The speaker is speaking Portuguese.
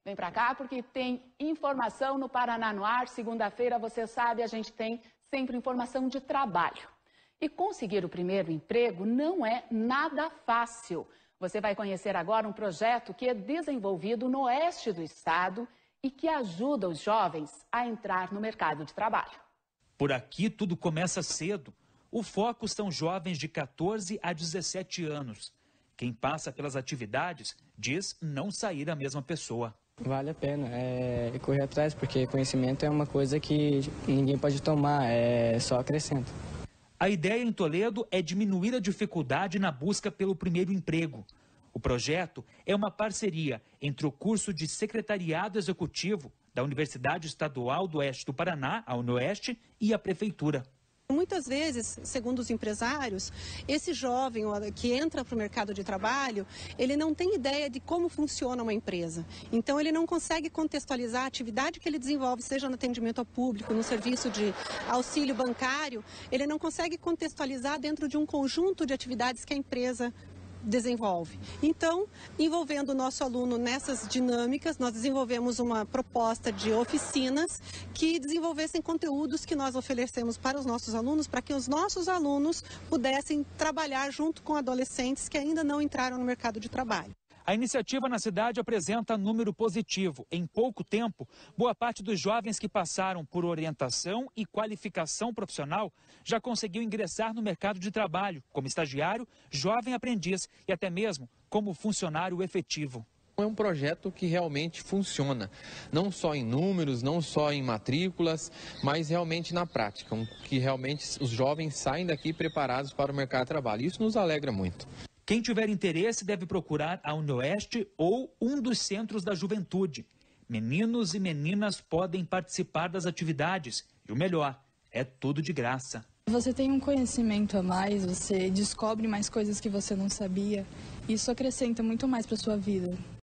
Vem pra cá porque tem informação no Paraná no Ar. Segunda-feira, você sabe, a gente tem sempre informação de trabalho. E conseguir o primeiro emprego não é nada fácil. Você vai conhecer agora um projeto que é desenvolvido no oeste do estado e que ajuda os jovens a entrar no mercado de trabalho. Por aqui tudo começa cedo. O foco são jovens de 14 a 17 anos. Quem passa pelas atividades diz não sair a mesma pessoa. Vale a pena correr atrás, porque conhecimento é uma coisa que ninguém pode tomar, só acrescenta. A ideia em Toledo é diminuir a dificuldade na busca pelo primeiro emprego. O projeto é uma parceria entre o curso de Secretariado Executivo da Universidade Estadual do Oeste do Paraná, a UniOeste, e a Prefeitura. Muitas vezes, segundo os empresários, esse jovem que entra para o mercado de trabalho, ele não tem ideia de como funciona uma empresa. Então, ele não consegue contextualizar a atividade que ele desenvolve, seja no atendimento ao público, no serviço de auxílio bancário, ele não consegue contextualizar dentro de um conjunto de atividades que a empresa desenvolve. Então, envolvendo o nosso aluno nessas dinâmicas, nós desenvolvemos uma proposta de oficinas que desenvolvessem conteúdos que nós oferecemos para os nossos alunos, para que os nossos alunos pudessem trabalhar junto com adolescentes que ainda não entraram no mercado de trabalho. A iniciativa na cidade apresenta número positivo. Em pouco tempo, boa parte dos jovens que passaram por orientação e qualificação profissional já conseguiu ingressar no mercado de trabalho, como estagiário, jovem aprendiz e até mesmo como funcionário efetivo. É um projeto que realmente funciona, não só em números, não só em matrículas, mas realmente na prática, que realmente os jovens saem daqui preparados para o mercado de trabalho. Isso nos alegra muito. Quem tiver interesse deve procurar a UniOeste ou um dos centros da juventude. Meninos e meninas podem participar das atividades e o melhor, é tudo de graça. Você tem um conhecimento a mais, você descobre mais coisas que você não sabia. Isso acrescenta muito mais para a sua vida.